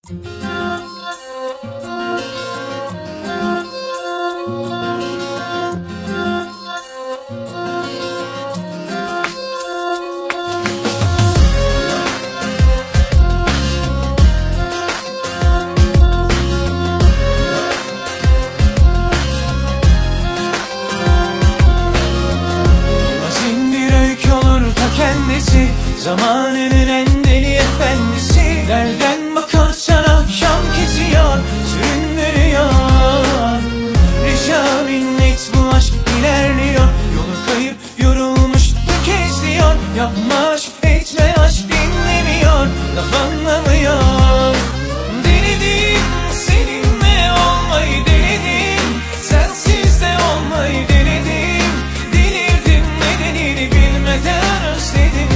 Zamanının en deli efendisi. Nereden bakarsan akşam kesiyor, süründürüyor. Rica minnet bu aşk ilerliyor. Yolu kayıp yorulmuş tökezliyor. Yapma aşk etme aşk dinlemiyor. Laf anlamıyor. Denedim seninle olmayı denedim. Sensiz de olmayı denedim. Delirdim nedenini bilmeden özledim.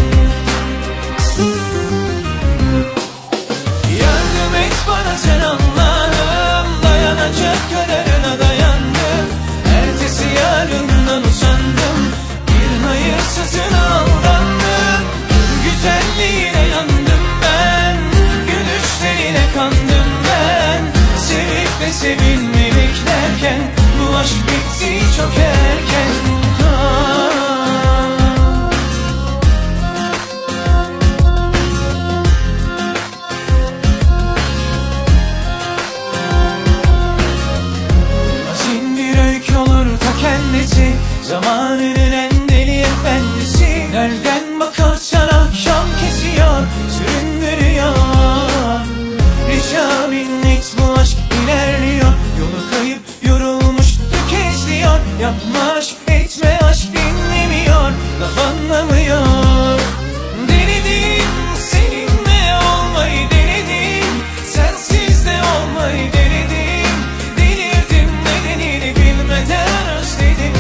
Yardım et bana sen Allah'ım, dayanacak kadarına dayandım. Ertesi yarından usandım, bir hayır satın aldandım. Güzelliğine yandım ben, gülüşlerine kandım ben. Sevip de sevilmeyi beklerken bu aşk bitti çok erken. Zamanının en deli efendisi. Nereden bakarsan akşam kesiyor, süründürüyor. Rica minnet bu aşk ilerliyor. Yolu kayıp yorulmuş tökezliyor. Yapma aşk etme aşk dinlemiyor. Laf anlamıyor. Denedim seninle olmayı denedim. Sensiz de olmayı denedim. Delirdim nedenini bilmeden özledim.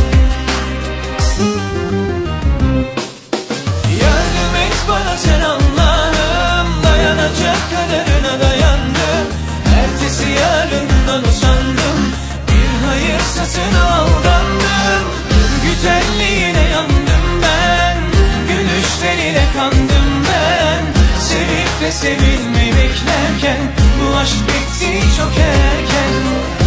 Yardım et bana sen Allah'ım, dayanacak kadarına dayandım. Ertesi yarından usandım, bir hayır satın aldandım. Güzelliğine yandım ben, gülüşlerine kandım ben. Sevip de sevilmeyi beklerken bu aşk bitti çok erken.